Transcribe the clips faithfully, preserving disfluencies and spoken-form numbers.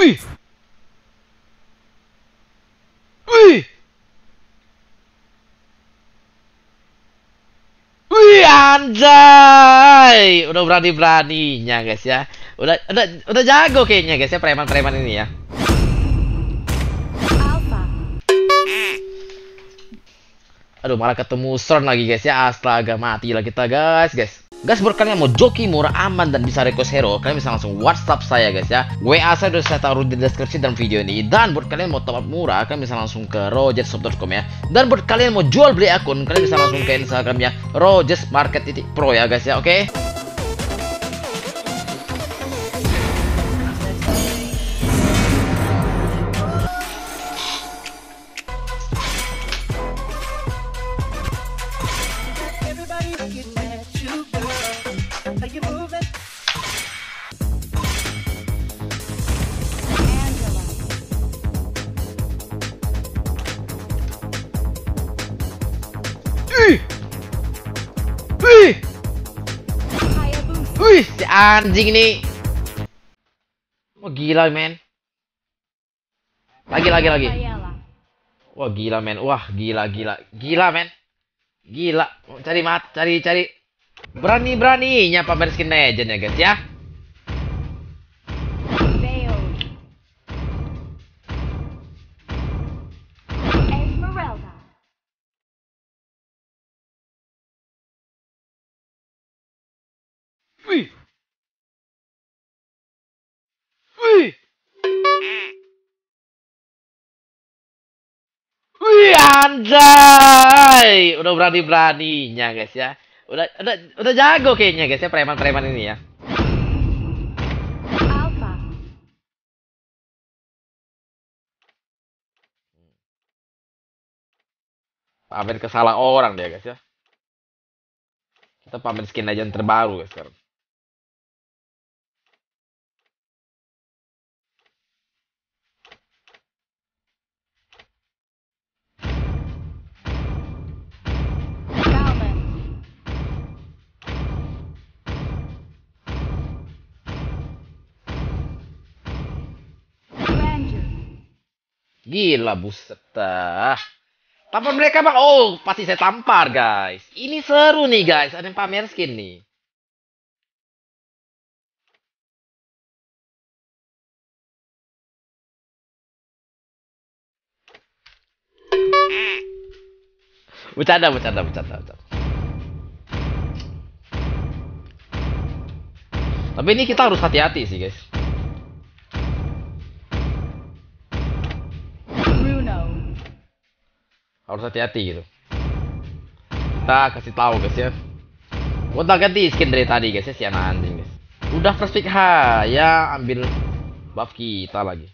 Wih. Wih. Wih, anjay. Udah berani-beraninya, guys ya. Udah udah udah jago kayaknya, guys ya, preman-preman ini ya. Aduh, malah ketemu Stron lagi, guys ya. Astaga, mati lah kita, guys, guys. Guys, buat kalian yang mau joki murah, aman, dan bisa request hero, kalian bisa langsung WhatsApp saya, guys ya. W A saya udah saya taruh di deskripsi dalam video ini. Dan buat kalian yang mau top up murah, kalian bisa langsung ke rojeshop dot com ya. Dan buat kalian yang mau jual beli akun, kalian bisa langsung ke Instagramnya rojeshmarket titik pro ya, guys ya. Oke? Okay? Wih, wih, wih, si anjing ini, wah gila men, lagi lagi lagi, wah gila men, wah gila gila gila men, gila, cari mat, cari cari, berani beraninya pamer skin legend ya guys ya. Wih. Wih. Wih, anjay. Udah berani-beraninya, guys ya. Udah udah udah jago kayaknya, guys ya, preman-preman ini ya. Pamer ke salah orang dia, guys ya. Kita pamer skin legend terbaru, guys, sekarang. Gila, buset dah. Tampar mereka bang. Oh, pasti saya tampar guys. Ini seru nih guys. Ada yang pamer skin nih. Bercanda, bercanda, bercanda, bercanda. Tapi ini kita harus hati-hati sih guys. Harus hati-hati gitu. Kita kasih tahu guys ya. Gua tak ganti skin dari tadi guys ya, si anak anjing guys. Udah first pick H ya, ambil buff kita lagi.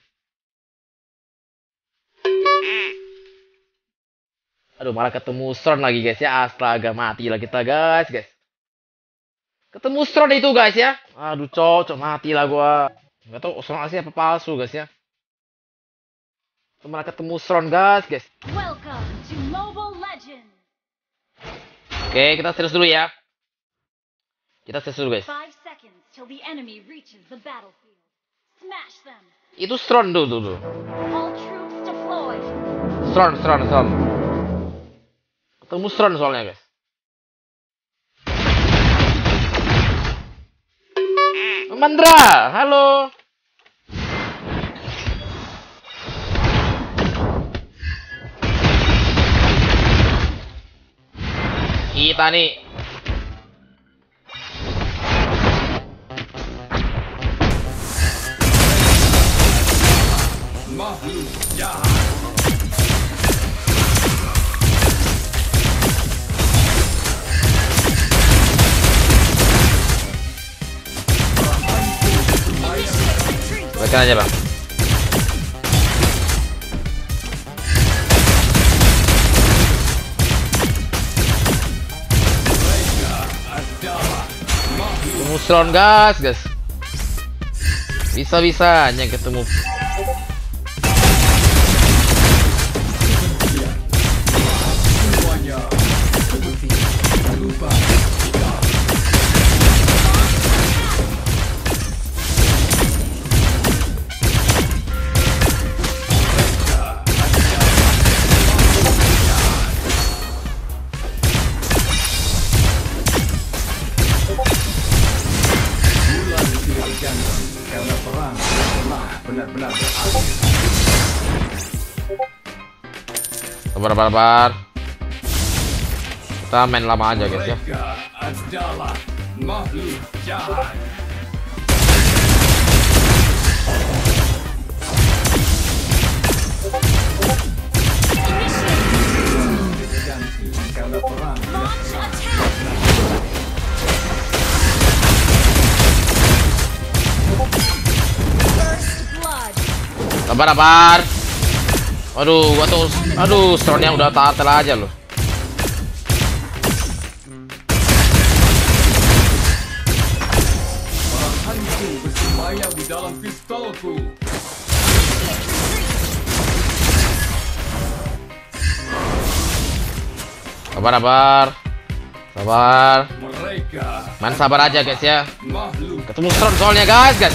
Aduh, malah ketemu Stron lagi guys ya. Astaga, mati lah kita guys, guys. Ketemu Stron itu guys ya. Aduh, cocok mati lah gua. Enggak tahu Stron asli apa palsu guys ya. Malah ketemu Stron guys, guys. Oke, kita serius dulu ya. Kita serius dulu guys. Itu Stron tuh, tuh, tuh. Stron, Stron, Stron. Ketemu Stron soalnya guys. Mandra, halo. Kita nih. Makhluk jahat. Berikan aja bang. Stron gas, guys. Bisa-bisanya ketemu. karena perang telah benar-benar berakhir. Sabar, sabar, sabar. Kita main lama aja guys ya. Mereka adalah makhluk jahat. Diganti karena perang Sabar, sabar. Aduh, gua tuh, aduh, stronnya udah tatel aja loh. hantu bersemayam di dalam pistolku. Sabar, sabar. Sabar. Mereka Main sabar aja guys ya. makhluk Ketemu stron soalnya guys, guys.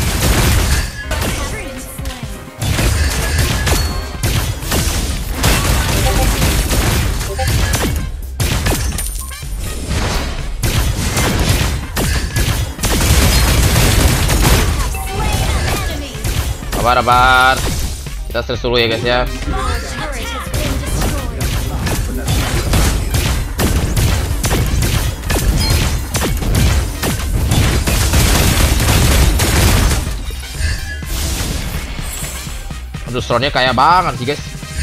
Sabar, sabar. Kita stres dulu ya guys ya. Aduh, stronnya kaya banget sih guys.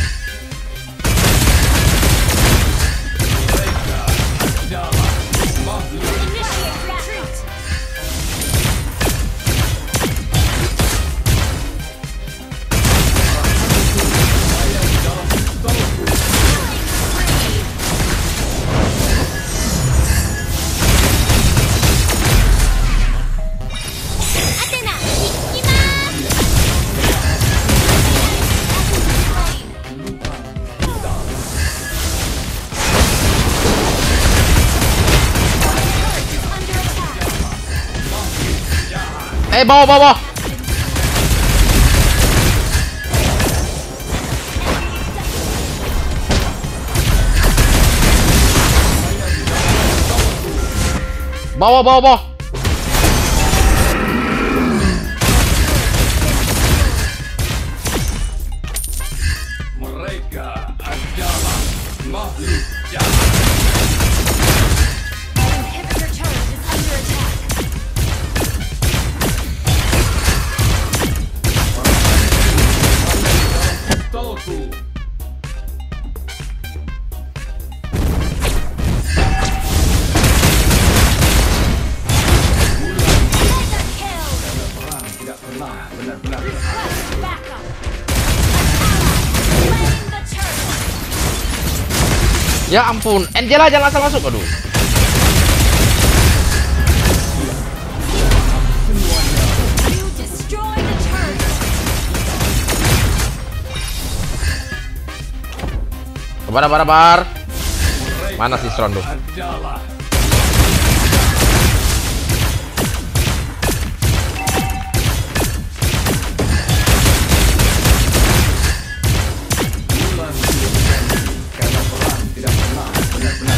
Eh, bawa, bawa. Bawa, bawa, bawa. mereka adalah makhluk jahat. Pistolku. Karena perang tidak pernah benar-benar berakhir. Ya ampun, Angela jangan asal masuk. Aduh. Sabar, sabar, sabar. Mana si Stron tuh? Adalah bulan berganti karena perang tidak pernah benar-benar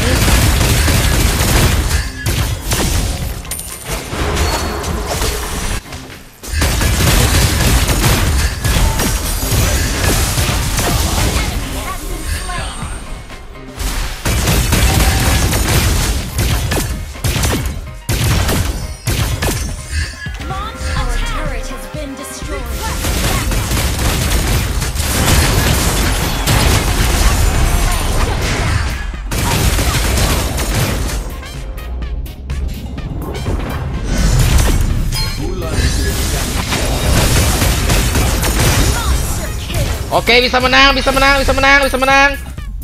Oke, bisa menang, bisa menang, bisa menang, bisa menang.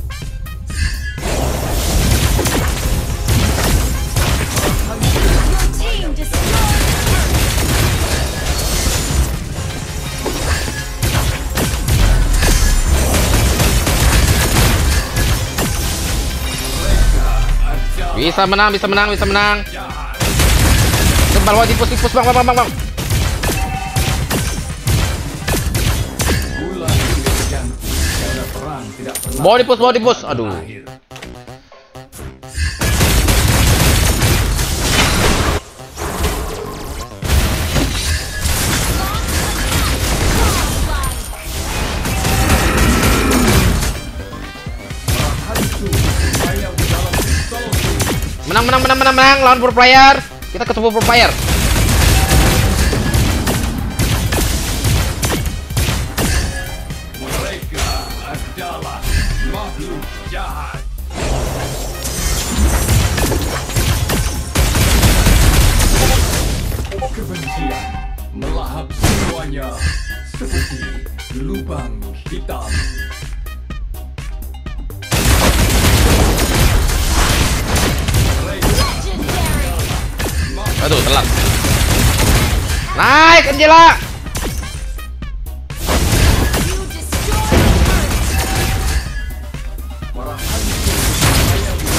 Bisa menang, bisa menang, bisa menang. Kembal, wajib tipus, tipus, bang, bang, bang, bang. bulan berganti karena perang tidak pernah Bawa dipus, bawa dipus. Aduh. berakhir. Menang, menang, menang, menang, menang. Lawan pro player. Kita ketemu pro player. Mereka adalah makhluk jahat. Kebencian melahap semuanya seperti lubang hitam. Aduh, telat. Naik, Angela. Para hantu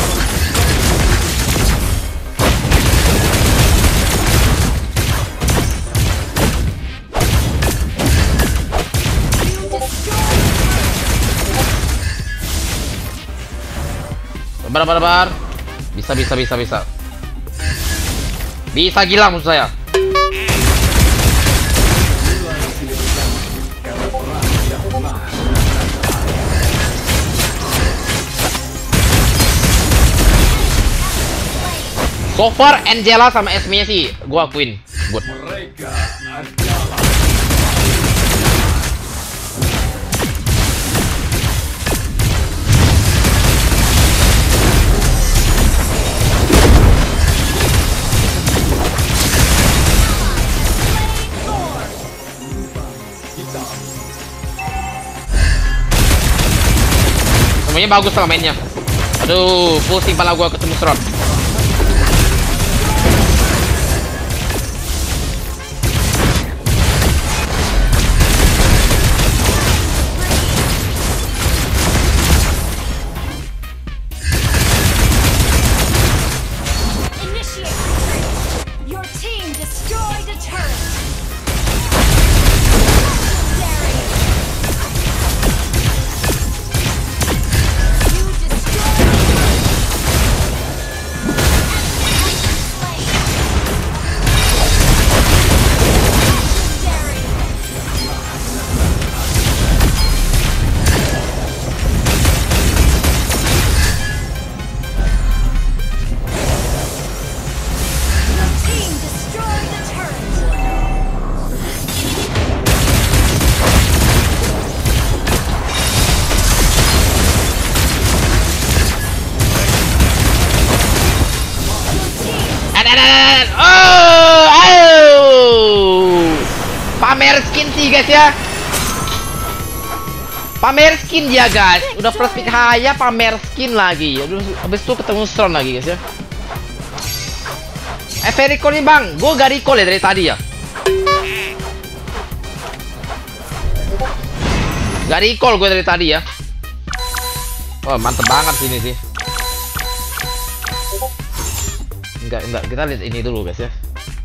Sabar, sabar, sabar. Bisa, bisa, bisa, bisa. Bisa gila musuh saya. So far Angela sama Esme sih gua akuin good. mereka adalah Semuanya bagus lah mainnya. Aduh, pusing pala gua ketemu serot. Your team destroyed a turret. You destroyed a team destroyed a turret. Ada, ada, ada. Oh, ayo. Pamer skin sih guys ya. Pamer skin dia guys. Udah plus pick haya pamer skin lagi. Aduh, habis itu ketemu strong lagi guys ya. Eh, recall nih bang. Gue gak recall ya dari tadi ya. Gak recall gue dari tadi ya. Oh, mantep banget sini sih. Enggak, enggak, kita lihat ini dulu guys ya.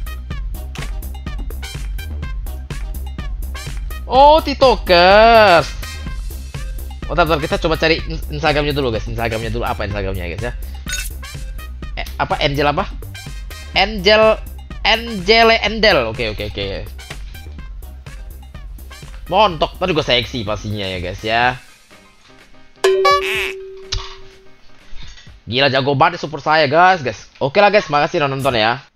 Oh, TikTokers. Oh, bentar, bentar, kita coba cari Instagramnya dulu guys. Instagramnya dulu, apa Instagramnya guys ya? Eh, apa Angel apa? Angel Angel Endel. Oke, oke, oke. Montok, tadi gue seksi pastinya ya guys ya. Gila jago banget support saya guys, guys. Oke lah guys, makasih udah nonton ya.